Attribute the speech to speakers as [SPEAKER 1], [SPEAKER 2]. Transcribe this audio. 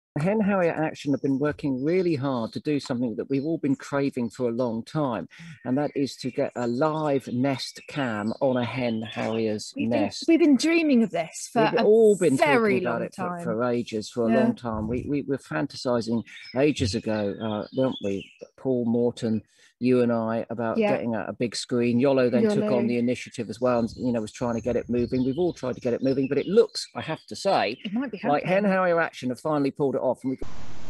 [SPEAKER 1] Hen Harrier Action have been working really hard to do something that we've all been craving for a long time, and that is to get a live nest cam on a hen harrier's nest.
[SPEAKER 2] We've been dreaming of this for
[SPEAKER 1] We've all been
[SPEAKER 2] very
[SPEAKER 1] talking about
[SPEAKER 2] long
[SPEAKER 1] it
[SPEAKER 2] time.
[SPEAKER 1] for ages, for a
[SPEAKER 2] Yeah.
[SPEAKER 1] long time. We were fantasizing ages ago, weren't we? Paul, Morton, you and I, about
[SPEAKER 2] Yeah.
[SPEAKER 1] getting a big screen. Yolo then took on
[SPEAKER 2] Yolo.
[SPEAKER 1] the initiative as well, and was trying to get it moving. We've all tried to get it moving, but it looks, I have to say,
[SPEAKER 2] It might be
[SPEAKER 1] like Hen
[SPEAKER 2] happening.
[SPEAKER 1] Harrier Action have finally pulled it off, and